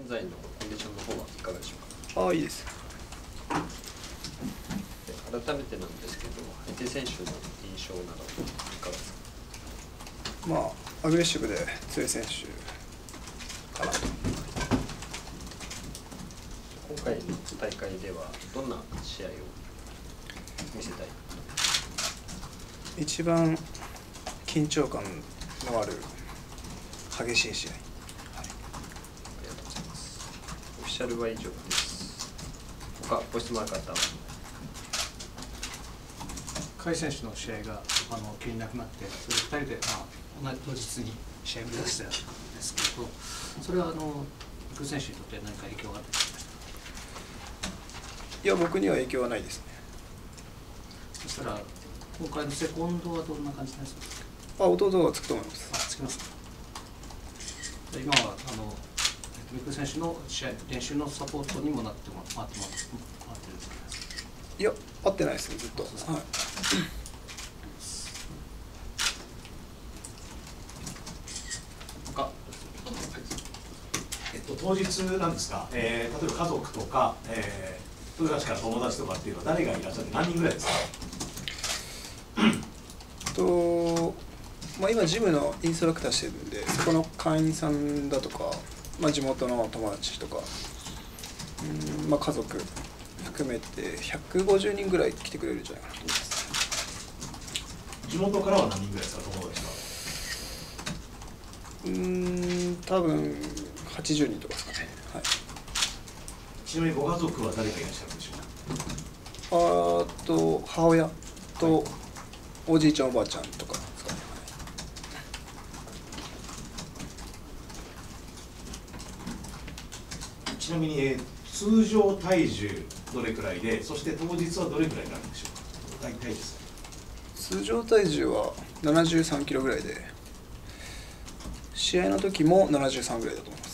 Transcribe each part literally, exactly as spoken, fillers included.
在のコンディションの方はいかがでしょうか。 ああ、いいです。 で改めてなんですけど、相手選手の印象などいかがですか。 まあアグレッシブで強い選手かなと。 今回の大会ではどんな試合を見せたい。 一番緊張感のある激しい試合。 ありがとうございます。オフィシャルは以上です。他ご質問ある方は。 甲斐選手の試合があの気になくなって、それふたりで、まあ、同日に試合を目指してたんですけど、それはあの伊藤選手にとって何か影響があったりしましたか。 いや、僕には影響はないですね。 そしたら今回のセコンドはどんな感じになりそうですか。 あ、弟がつくと思います。 あ、つきますか。今はあの伊藤選手の試合練習のサポートにもなってもらってもらってるんですか。 いや、合ってないですね、ずっと。はい。 他えっと、当日なんですが、えー、例えば家族とか、えー、豊橋から友達とかっていうのは誰がいらっしゃって何人ぐらいですか。 とまあ、今ジムのインストラクターしてるんで、そこの会員さんだとか、まあ、地元の友達とか、うん、まあ、家族含めてひゃくごじゅうにんぐらい来てくれるんじゃないかなと思います。 地元からは何人ぐらいですか、友達は。 うーん、多分はちじゅうにんとかですかね。はい。 ちなみにご家族は誰がいらっしゃるんでしょうか。 あと母親とおじいちゃんおばあちゃんとかですかね。 はい、ちなみに、えー、通常体重どれくらいで、そして当日はどれくらいになるんでしょうか。大体です。 通常体重はななじゅうさんキロぐらいで、試合の時もななじゅうさんぐらいだと思います。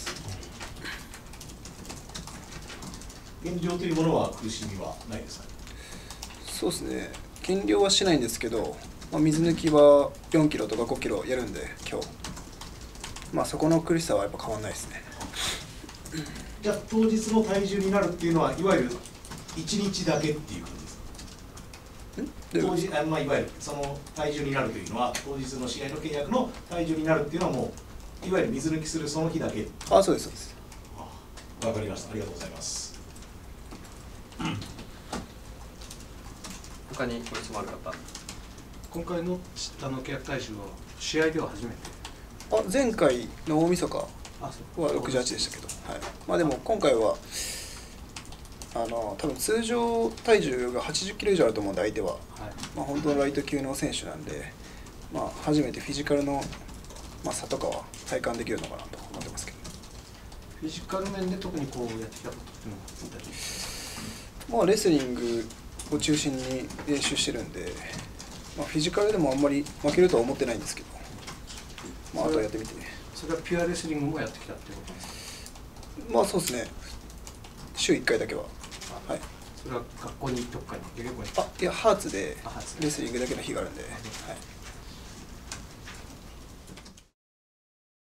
減量というものは苦しみはないですか。 そうですね、減量はしないんですけど、まあ、水抜きはよんキロとかごキロやるんで、今日、まあ、そこの苦しさはやっぱ変わらないですね。 じゃあ当日の体重になるっていうのは、いわゆるいちにちだけっていう感じですか。当日あ、まあ、いわゆるその体重になるというのは、当日の試合の契約の体重になるっていうのは、もういわゆる水抜きするその日だけ。 あ、そうです、そうです。 わかりました。ありがとうございます。 他にご質問ある方。 今回のあの契約体重は試合では初めて。 あ、前回の大晦日あ、そうはろくじゅうはちでしたけど、はい、まあでも今回はあの多分通常体重がはちじゅっキロ以上あると思うんで、相手は、はい、まあ、本当のライト級の選手なんで、まあ、初めてフィジカルの、まあ、差とかは体感できるのかなと思ってますけど。 フィジカル面で特にこうやってきたことっていうのはあったりですか。 まあ、レスリングを中心に練習してるんで、まあ、フィジカルでもあんまり負けるとは思ってないんですけど、まあ、あとはやってみてね。 それはピュアレスリングもやってきたっていうことですか。 まあそうですね、週いっかいだけは。はい、 それは学校にどっかに、学校に。 あ、いや、ハーツでレスリングだけの日があるんで。はい。